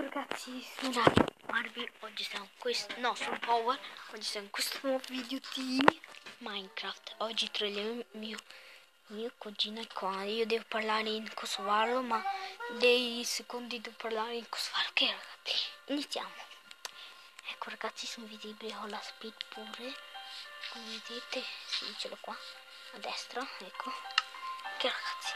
ragazzi, sono Marvi, oggi siamo sono Power, oggi siamo in questo nuovo video di Minecraft. Oggi troviamo mio cugino qua, io devo parlare in kosovaro, ma dei secondi devo parlare in kosovaro. Ok ragazzi, iniziamo. Ecco ragazzi, sono visibili, ho la speed pure, come vedete, sì, ce l'ho qua, a destra, ecco. Ok ragazzi.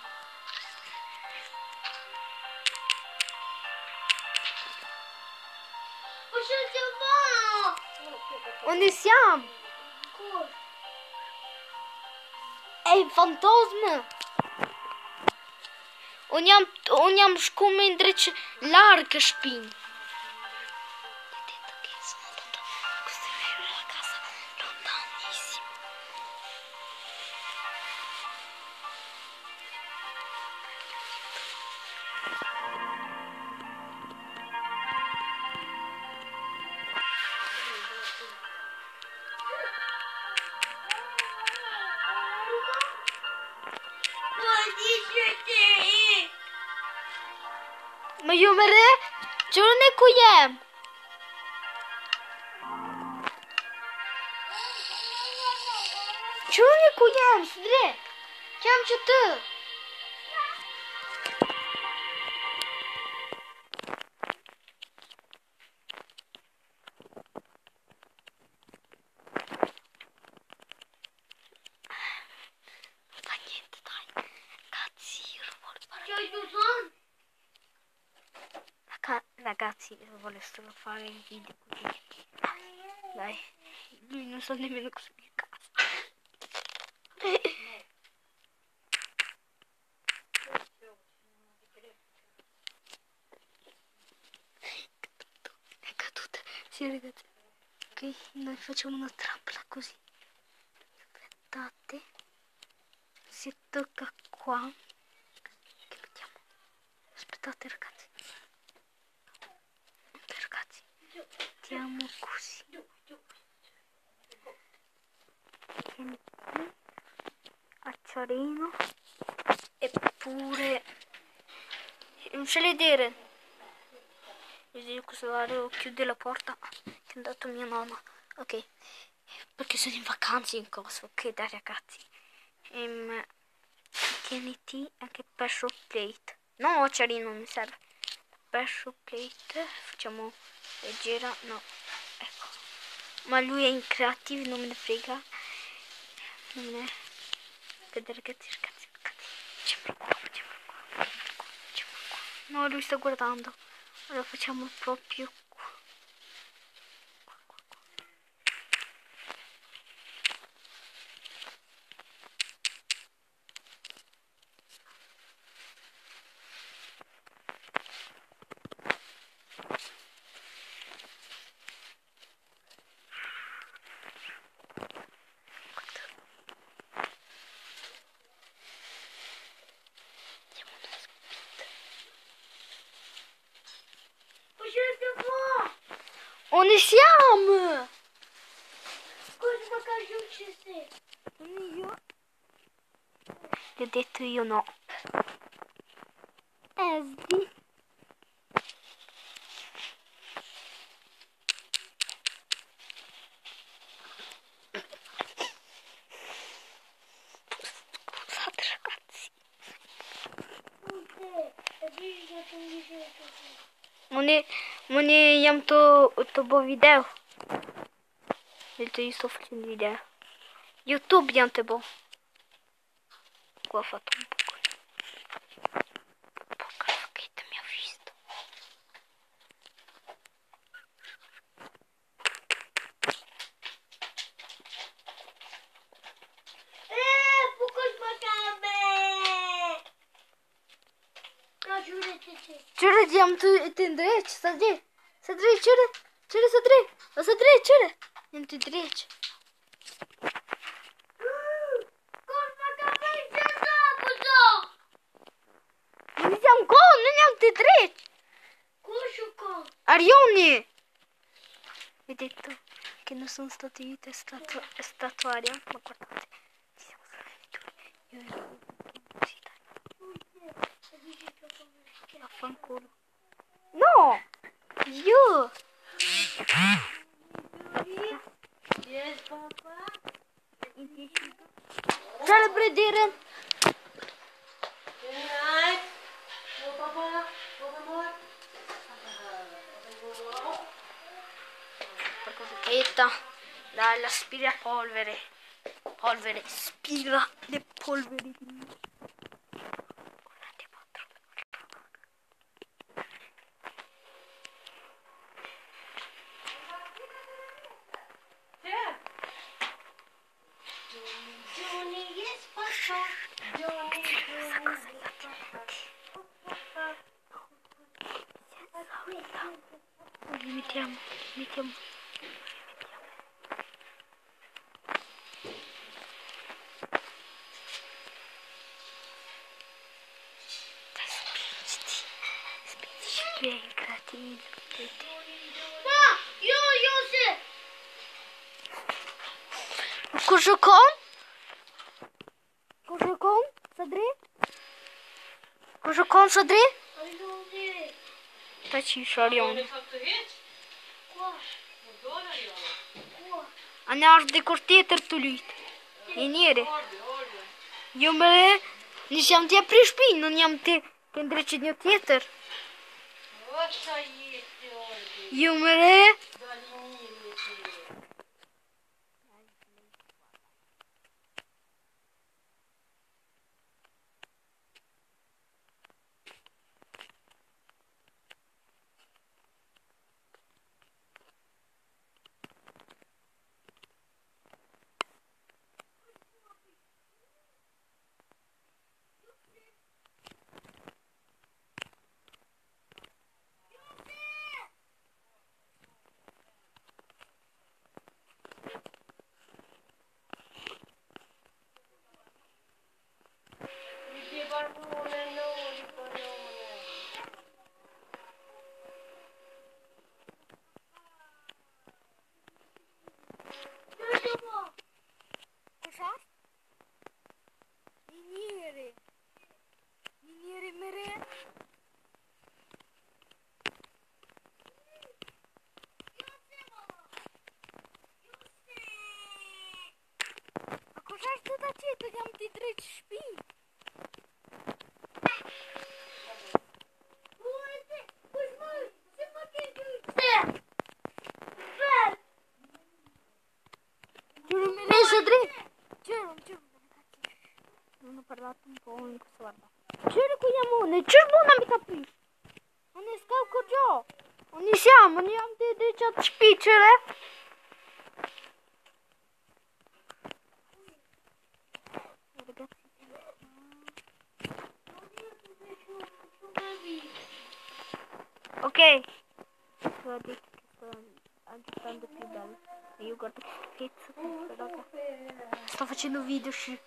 Onde siamo? È il fantasma. Ogniam come indrece larga spin. Vedete che sono andato a costruire la casa lontanissima. Ma io me ce non è qui. Ce non è qui, Sidre. Chiamci tu. Fa niente, dai. Cazzi, io non voglio fare. Ragazzi, io voglio solo fare il video così. Dai, lui non sa nemmeno cosa mia casa. È caduta. Sì ragazzi. Ok, noi facciamo una trappola così. Aspettate. Si tocca qua. Che mettiamo? Aspettate ragazzi. Mettiamo così. Acciarino. Eppure non ce le dire. Io questo orario chiude la porta che è andato mia nonna. Ok, perché sono in vacanza in Kosovo. Ok dai ragazzi. TNT anche pressure plate. No, acciarino mi serve. Pressure plate. Facciamo leggera. No, ecco. Ma lui è in creative, non me ne frega. Non me ne... Vedete ragazzi. Sempre qua. No, lui sta guardando. Allora facciamo proprio qua. Onde siamo? Cosa che succede? Io. Gli ho detto io no. Esdi. Scusate ragazzi. Mone jam to bo video. Io sto facendo video. YouTube jam te bo. Qua ho fatto un po' così. Porca rocchetta mi ha visto. Çöre diyem tu tindreç sadri. Sadri çöre sadri. O sadri çöre. Nem tu dreç. Non siamo qua, non siamo tu dreç. Arione. Vi ho detto che non sono stati io è stato Aria, ma guardate. Ci siamo solo io e Vaffanculo. No! Io. Yes, papa. Celebrate Darren. Good night. Oh, papa. Papa, Porca zucchetta. Dai, l'aspirapolvere. Polvere. Spira le polveri. Johnny, yes, papa. Johnny, Mettiamo. Spingiti che è cretino. Ma, io se. Cosa con? Sadri? Cosa con Sadri? Aiuti. Facci sciarione. Qua. Qua. Andiamo di cortie tertulite. E niente. Io me ne siamo ti apri spin, non siamo ti che andreci di tjeter. Io me ne mere. A cosa sto facendo? Siamo ti treci spin. Non ho parlato un po' in questo guarda. C'era qui amone, c'è buona mica qui. Non ne scalco già. Non siamo di chat spicere. Ragazzi. Ok. Guardi che sto aggiustando più bello. E io guardo che pezzo. Raga. Sto facendo video facendo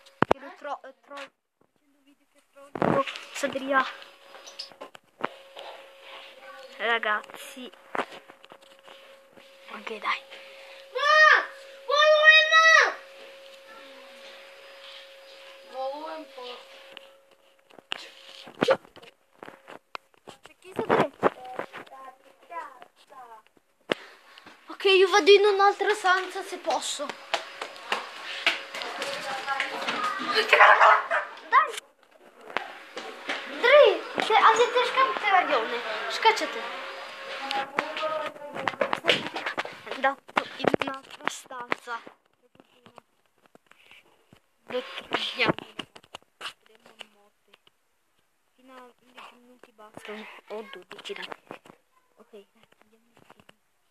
video che trovo Sadria. Ragazzi. Ok dai. Ok, io vado in un'altra stanza se posso. Dai! Dri! Andate scappare, scacciate. Andato in un'altra stanza. Becchiamo. Fino a 11 minuti bastano. O 12 dai. Ok, dai, andiamo insieme.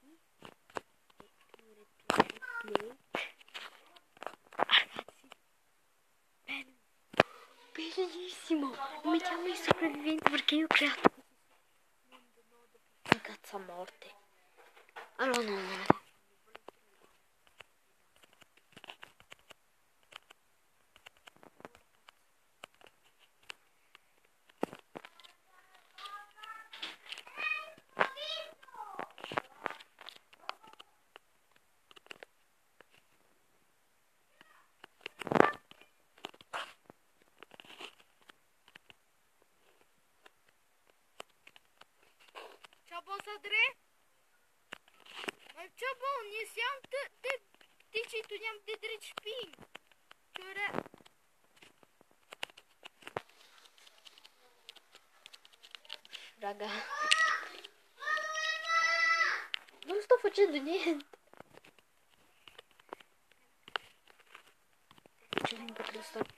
Play. Ragazzi, bello, bellissimo. Mettiamo i sopravviventi perché io ho creato un cazzo a morte. Allora no. Ciao, posso Sadri? iniziamo ti ci togliamo di dripping. Cioè, raga, non sto facendo niente. C'è un po' che sto...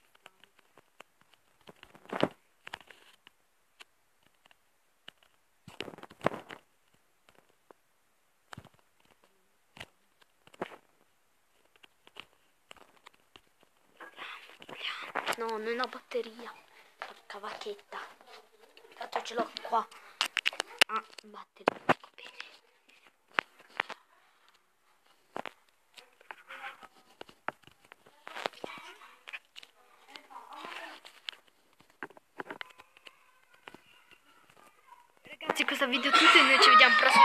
No, non ho batteria. Porca vacchetta. Tanto ce l'ho qua. Ah, batteria. Ecco bene. Ragazzi, questo video è tutto e noi ci vediamo prossimo.